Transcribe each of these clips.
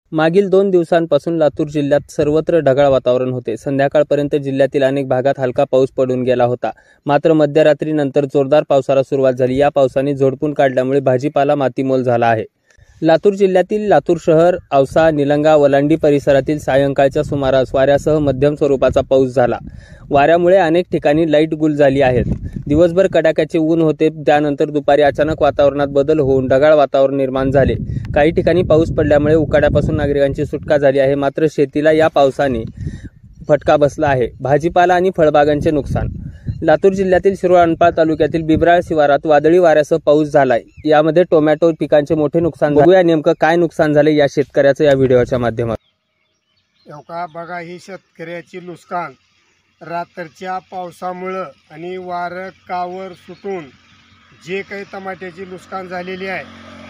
मागील 2 दिवसांपासून लातूर जिल्ह्यात सर्वत्र ढगाळ वातावरण होते। संध्याकाळपर्यंत जिल्ह्यातील अनेक भागात हलका पाऊस पडून गेला होता। मात्र मध्यरात्रीनंतर जोरदार पावसाला सुरुवात झाली। या पावसाने झोडपून काढल्यामुळे भाजीपाला मातीमोल झाला आहे। लातूर जिल्ह्यातील लातूर शहर, औसा, निलंगा, वलांडी परिसरातील सायंकाळच्या सुमारास वाऱ्यासह मध्यम स्वरूपाचा पाऊस झाला। वाऱ्यामुळे अनेक ठिकाणी लाईट गुल झाली आहेत। दिवसभर कडाक्याचे ऊन होते, त्यानंतर दुपारी अचानक वातावरणात बदल होऊन ढगाळ वातावरण निर्माण झाले। काही ठिकाणी पाऊस पडल्यामुळे उकाड्यापासून नागरिकांची सुटका झाली आहे। मात्र शेतीला या पावसाने फटका बसला आहे। भाजीपाला आणि फळबागांचे नुकसान। लातूर जिल्ह्यातील शिरोळ अनपाळ तालुक्यातील बिबराळ शिवारात वादळी वाऱ्यासह पाऊस झालाय। यामध्ये टोमॅटो पिकांचे मोठे नुकसान झाले। बघूया नेमकं काय नुकसान झाले या शेतकऱ्याचं या व्हिडिओच्या माध्यमातून। बघा ही शेतकऱ्याची नुकसान रात्रीच्या पावसामुळे आणि वारं कावर सुटून जे काही टमाट्याची नुकसान झालेली आहे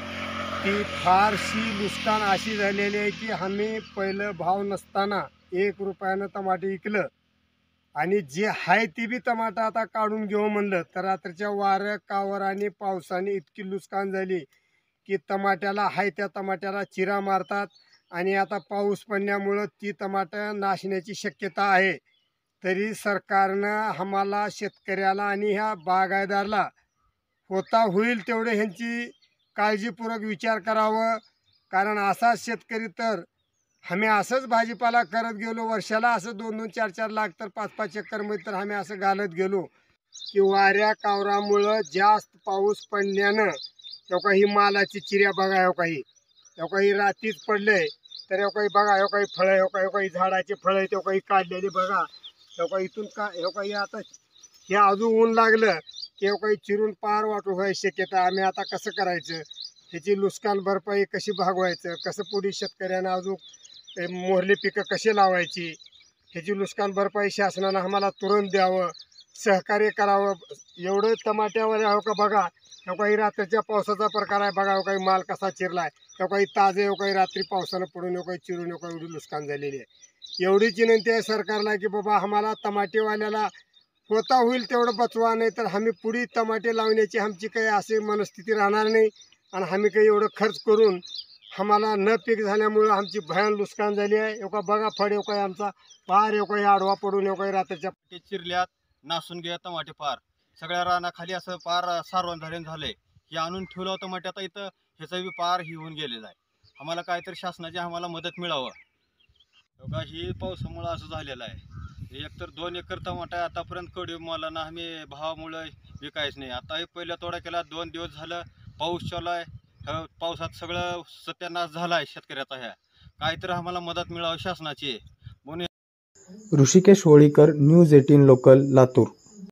ती फारशी नुकसान अशी झालेली आहे की आम्ही पहिलं भाव नसताना 1 रुपयानं टमाटे विकलं आणि जे आहे ती बी टमाटा आता काढून घेऊ म्हणलं तर रात्रीच्या वारं कावर आणि पावसाने इतकी नुकसान झाली की टमाट्याला आहे त्या टमाट्याला चिरा मारतात आणि आता पाऊस पडल्यामुळं ती टमाटा नाशण्याची शक्यता आहे। तरी सरकारनं आम्हाला शेतकऱ्याला आणि ह्या बागायतदाराला होता होईल तेवढे ह्यांची काळजीपूर्वक विचार करावं। कारण असा शेतकरी तर आम्ही असंच भाजीपाला करत गेलो, वर्षाला असं 2-2, 4-4 लाख तर 5-5 एकरमध्ये तर आम्ही असं घालत गेलो की वाऱ्या कावरामुळं जास्त पाऊस पडल्यानं ही मालाची चिऱ्या बघा, काही रात्रीच पडले तर काही बघा, काही फळं, काही झाडाचे फळं, काही काढलेले बघा, इथून काही आता हे अजून ऊन लागलं की काही चिरून पार वाटू व्हायची शक्यता। आम्ही आता कसं करायचं, ह्याची नुकसान भरपाई कशी भागवायचं, कसं पुढे शेतकऱ्यांना अजून मोहरली पिकं कशी लावायची, ह्याची नुकसान भरपाई शासनानं आम्हाला तुरंत द्यावं, सहकार्य करावं। एवढं टमाट्यावर बघा, काही रात्रीच्या पावसाचा प्रकार आहे बघा, काही माल कसा चिरलाय, काही ताजे, काही रात्री पावसानं पडून काही चिरून एवढी नुकसान झालेली आहे। एवढीच विनंती आहे सरकारला की बाबा आम्हाला टमाटेवाल्याला होता होईल तेवढं बचवा, नाही तर आम्ही पुढे टमाटे लावण्याची आमची काही अशी मनस्थिती राहणार नाही आणि आम्ही काही एवढं खर्च करून आम्हाला न पीक झाल्यामुळं आमची भयान नुकसान झाली आहे। बघा फळ काही आमचा पार काही आडवा पडून काही रात्रीच्या चिरल्यात नासून गेल्या टमाटे पार सगळ्या रानाखाली असं पार सारवण झालंय। हे आणून ठेवलं होतं टमाटे, आता इथं ह्याचा बी पार ही होऊन गेलेला आहे। आम्हाला काहीतरी शासनाची आम्हाला मदत मिळावं। ही पावसामुळं असं झालेलं आहे। एकतर 2 एकर टमाटा आतापर्यंत कवडी मालांना आम्ही भावामुळे विकायच नाही। आता हे पहिला तोडा केला, 2 दिवस झालं पाऊस चालू आहे। पावसात सगळं सत्यानाश झाला आहे शेतकऱ्याचा। ह्या काहीतरी आम्हाला मदत मिळावी शासनाची म्हणून। Hrishikesh Holikar, news 18 local, Latur.